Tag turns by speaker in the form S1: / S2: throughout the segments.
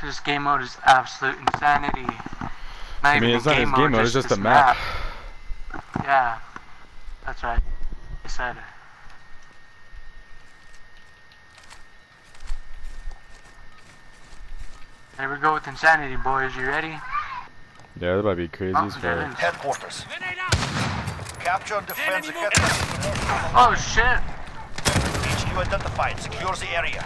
S1: This game mode is absolute insanity.
S2: I mean, it's not his game mode, it's just a map.
S1: Yeah, that's right. I said it. There we go with insanity, boys. You ready?
S2: Yeah, that might be crazy as fuck.
S3: Headquarters. Capture and defend the headquarters.
S1: Oh shit!
S3: HQ identified. Secures the area.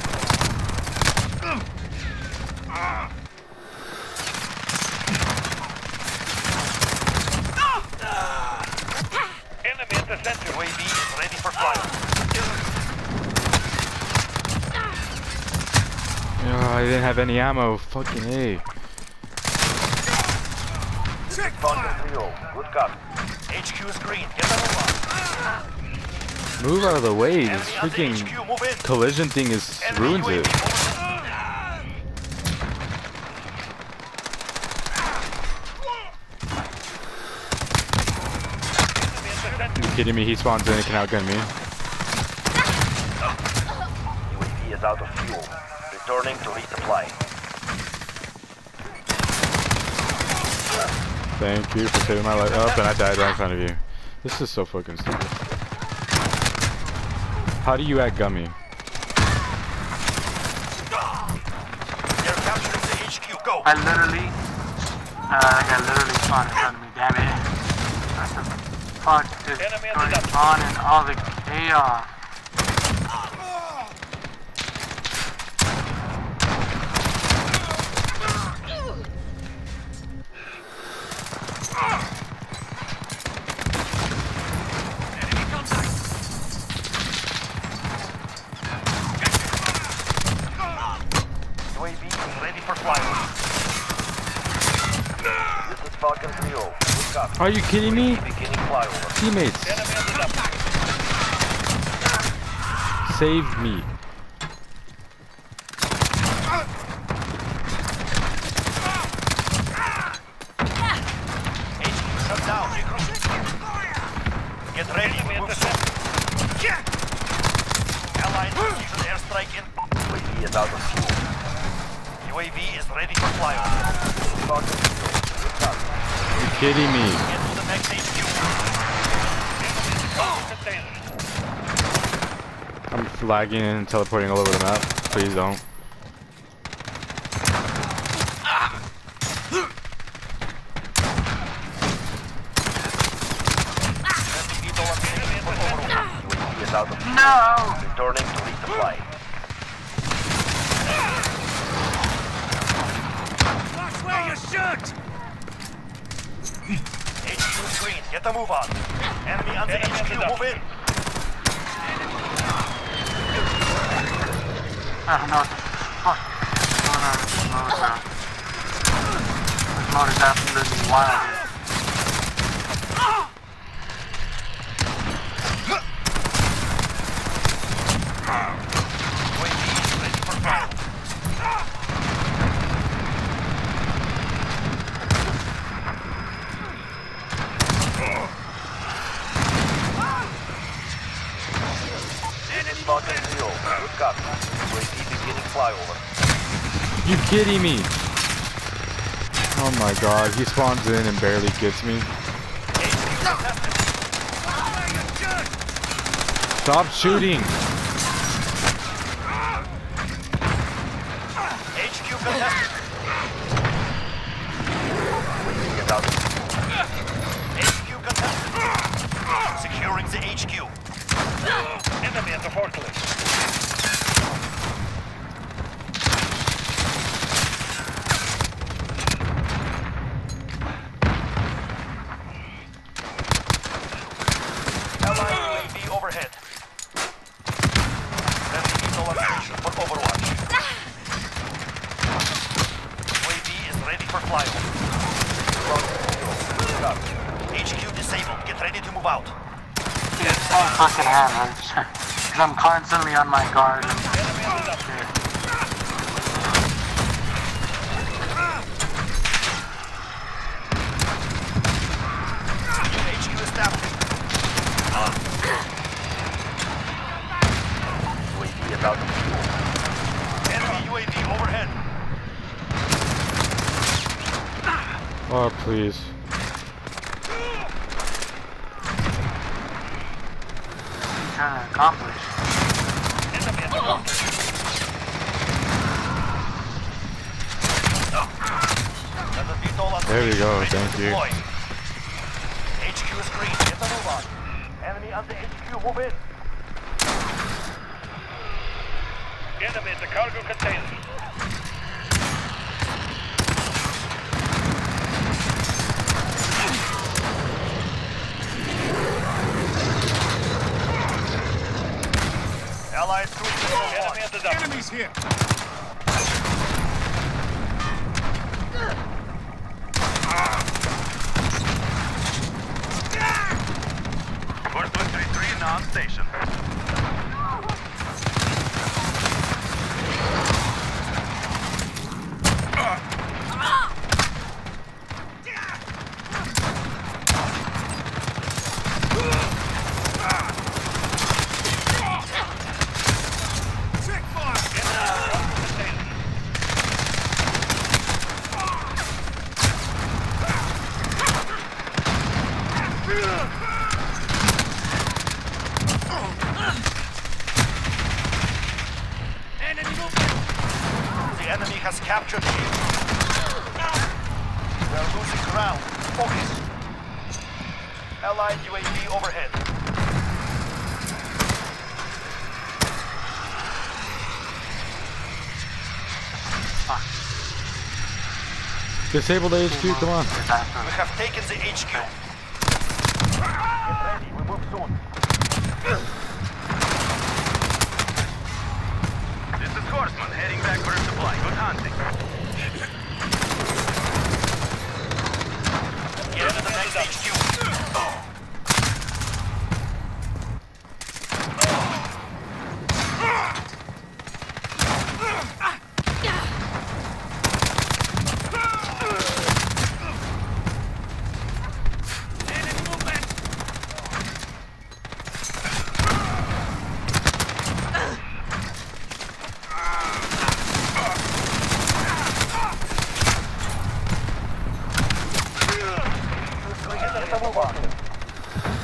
S4: Enemy at the center.
S3: UAV is ready for flight.
S2: Oh, I didn't have any ammo. Fucking A.
S3: Good copy. HQ is green. Get the move on.
S2: Move out of the way. This
S3: Enemy under
S2: freaking
S3: HQ, move in.
S2: collision thing is ruins it. You kidding me? He spawns in and can outgun me.
S3: UAV is out of fuel. Returning to resupply.
S2: Thank you for saving my life. Oh, and I died right in front of you. This is so fucking stupid. How do you outgun me?
S3: They're capturing the HQ. Go.
S1: I literally spawned in front of me. Damn it! What the fuck is going on in all the chaos?
S3: UAV is ready for flyover. This is Falcon 3-0. Good copy.
S2: Are you kidding me?
S3: Beginning flyover.
S2: Teammates, save me.
S3: HQ shut down. Regroup. Get ready. Move soon. Allied precision airstrike in. UAV is out of fuel. UAV is ready for flyover. Falcon 3-0. Good copy.
S2: Are you kidding me?
S3: Get to the next HQ.
S2: I'm lagging and teleporting all over the map. Please don't.
S3: UAV is out of fuel.
S1: No!
S3: Returning to resupply.
S4: Watch where you shoot!
S3: HQ is green. Get the move on. Enemy on the HQ. Move in.
S1: I don't know what the fuck is going on with this mode, bro. This mode is absolutely wild.
S3: UAV is ready for fire. Falcon 3-0. Good copy. UAV beginning flyover.
S2: You kidding me? Oh my god, he spawns in and barely gets me. Stop shooting!
S3: HQ contested. Get out. HQ contested. Securing the HQ.
S4: Enemy at the forklift.
S3: Allied UAV overhead. Friendly missile location for Overwatch. UAV is ready for flyover. HQ disabled. Get ready to move out.
S1: Dude, it's so fucking hard, because I'm constantly on my guard and shit.
S3: HQ established. UAV is out of fuel. Enemy UAV overhead.
S2: please.
S1: Trying to accomplish.
S4: Enemy at the fortress.
S3: Another VTOL on
S2: There we
S3: station,
S2: go,
S3: ready to
S2: thank you.
S3: deploy. HQ is green. Get the move on. Enemy on the HQ. Move in.
S4: Enemy at the cargo container.
S3: Allied troops in the
S4: Enemy at the dump.
S5: Enemies here!
S3: First 133 now on station.
S5: Check fire!
S4: Enemy movement.
S3: The enemy has captured you. We are losing ground. Focus. Allied UAV overhead.
S2: Disable the HQ, come on.
S1: Disaster.
S3: We have taken the HQ. Get ready, we move soon. This is Horseman, heading back for a supply. Good hunting. Get to the next HQ.
S4: Enemy movement.
S3: Get the move on.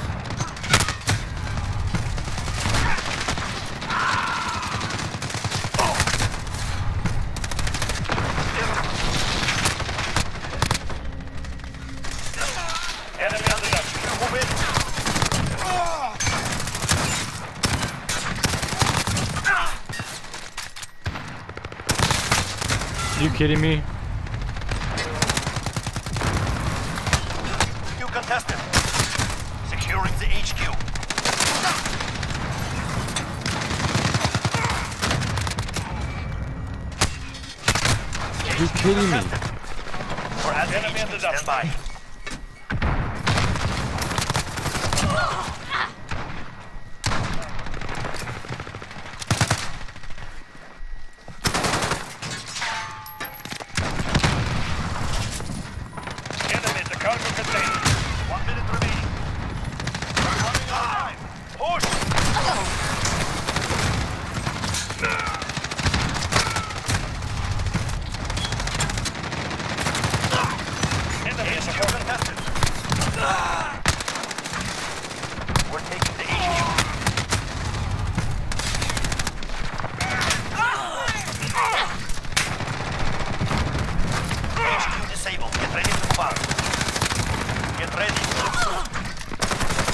S4: Enemy on the dump.
S3: Move in.
S2: You kidding me?
S3: You contested. Securing the HQ.
S2: You kidding me?
S3: We're at the
S4: Enemy on the
S3: HQ.
S4: dump.
S3: Stand by.
S4: Enemy at the cargo container.
S3: 1 minute remaining. We're running out of time. Push!
S4: Enemy at the
S3: HQ
S4: fortress.
S3: contested. We're taking the HQ. HQ disabled. Get ready to move out. Get ready to move soon.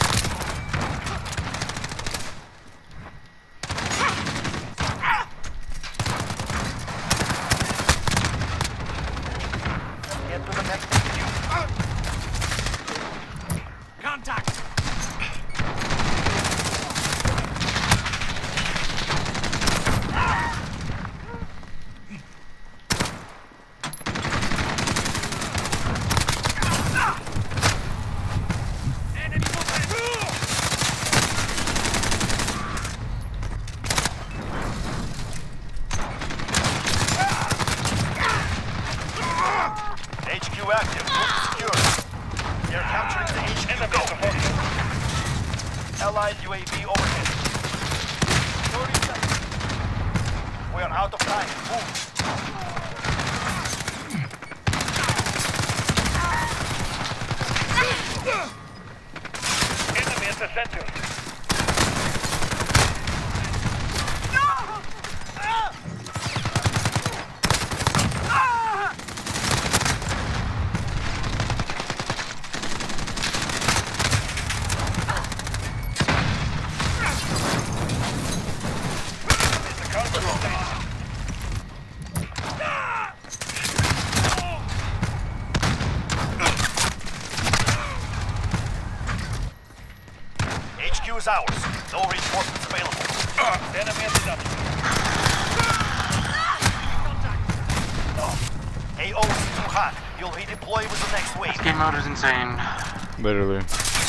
S3: Get to the next HQ.
S4: Contact. Enemy movement.
S3: HQ active. Move secure. They're capturing the HQ.
S4: Enemy at the fortress.
S3: Allied UAV overhead. 30 seconds. We are out of time. Move. the center. HQ is ours. No reinforcements available. Enemy at the dump. AO is too hot. You'll redeploy with the next wave.
S1: This game mode is insane.
S2: Literally.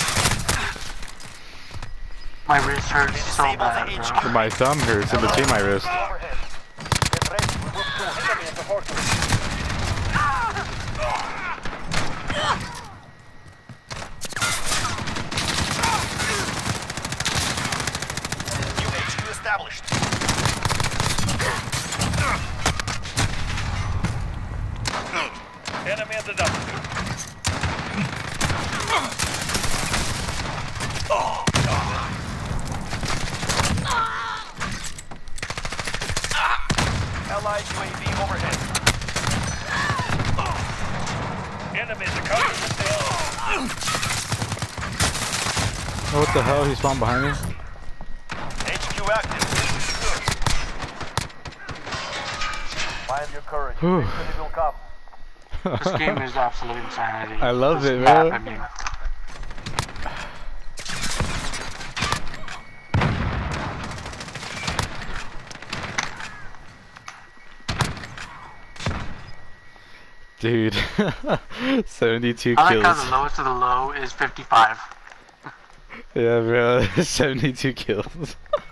S1: My wrist hurts so
S3: Disable
S1: bad,
S3: the
S1: bro.
S2: My thumb hurts in between my wrists.
S3: Overhead. Get ready. We will kill enemy at the fortress. New HQ established. Enemy at the dump. Allied UAV overhead. Enemies are coming with the
S2: Oh, what the hell? He spawned behind me?
S3: HQ active. Find your courage.
S2: Whew.
S3: Victory will come.
S1: This game is absolute insanity.
S2: I love
S1: This
S2: it,
S1: map,
S2: bro.
S1: I mean.
S2: Dude. 72
S1: I like
S2: kills.
S1: how the lowest of the low is 55.
S2: Yeah, bro. 72 kills.